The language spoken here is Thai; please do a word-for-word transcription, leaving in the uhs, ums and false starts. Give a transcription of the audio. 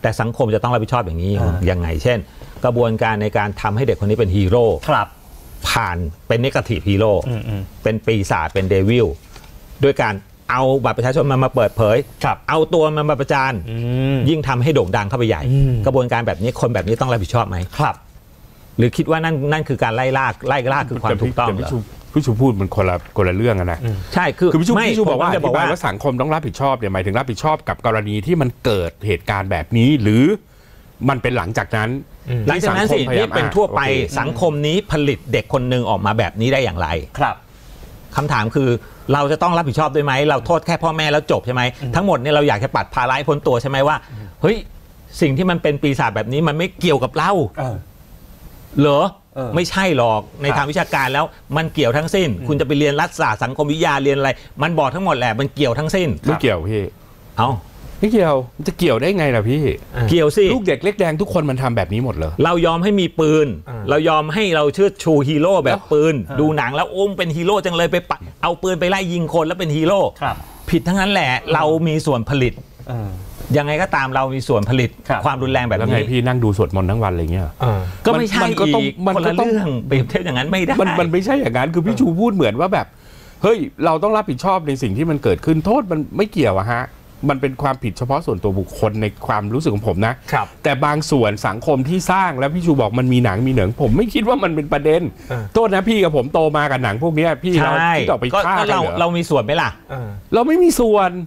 แต่สังคมจะต้องรับผิดชอบอย่างนี้ยังไงเช่นกระบวนการในการทำให้เด็กคนนี้เป็นฮีโร่ผ่านเป็นเนกาทีฟฮีโร่เป็นปีศาจเป็นเดวิลด้วยการเอาบัตรประชาชนมามาเปิดเผยเอาตัวมันมาประจานยิ่งทำให้โด่งดังเข้าไปใหญ่กระบวนการแบบนี้คนแบบนี้ต้องรับผิดชอบไหมครับหรือคิดว่านั่นนั่นคือการไล่ล่าไล่ล่าคือความถูกต้องเหรอพี่ชูพูดมันคนละคนละเรื่องนะใช่คือคือพี่ชูพี่ชูบอกว่าอธิบายว่าสังคมต้องรับผิดชอบเนี่ยหมายถึงรับผิดชอบกับกรณีที่มันเกิดเหตุการณ์แบบนี้หรือมันเป็นหลังจากนั้นหลังจากนั้นสินี่เป็นทั่วไปสังคมนี้ผลิตเด็กคนหนึ่งออกมาแบบนี้ได้อย่างไรครับคำถามคือเราจะต้องรับผิดชอบด้วยไหมเราโทษแค่พ่อแม่แล้วจบใช่ไหมทั้งหมดเนี่ยเราอยากจะปัดภาระพ้นตัวใช่ไหมว่าเฮ้ยสิ่งที่มันเป็นปีศาจแบบนี้มันไม่เกี่ยวกับเราเหรอไม่ใช่หรอกในทางวิชาการแล้วมันเกี่ยวทั้งสิ้นคุณจะไปเรียนรัฐศาสตร์สังคมวิทยาเรียนอะไรมันบอกทั้งหมดแหละมันเกี่ยวทั้งสิ้นไม่เกี่ยวพี่เอ้าไม่เกี่ยวจะเกี่ยวได้ไงล่ะพี่เกี่ยวสิลูกเด็กเล็กแดงทุกคนมันทำแบบนี้หมดเลยเรายอมให้มีปืนเรายอมให้เราเชิดชูฮีโร่แบบปืนดูหนังแล้วโอ้มเป็นฮีโร่จังเลยไปเอาปืนไปไล่ยิงคนแล้วเป็นฮีโร่ผิดทั้งนั้นแหละเรามีส่วนผลิตยังไงก็ตามเรามีส่วนผลิตความรุนแรงแบบนี้แล้วไงพี่นั่งดูสวดมนต์ทั้งวันอะไรเงี้ยก็ไม่ใช่อีกคนละเรื่องเปรียบเทียบอย่างนั้นไม่ได้มันมันไม่ใช่อย่างนั้นคือพี่ชูพูดเหมือนว่าแบบเฮ้ยเราต้องรับผิดชอบในสิ่งที่มันเกิดขึ้นโทษมันไม่เกี่ยวอะฮะมันเป็นความผิดเฉพาะส่วนตัวบุคคลในความรู้สึกของผมนะแต่บางส่วนสังคมที่สร้างแล้วพี่ชูบอกมันมีหนังมีเหนิงผมไม่คิดว่ามันเป็นประเด็นโทษนะพี่กับผมโตมากับหนังพวกนี้พี่เราที่ต่อไปฆ่ากันเหรอเรามีส่วนไหมล่ะเราไม่มีส่วน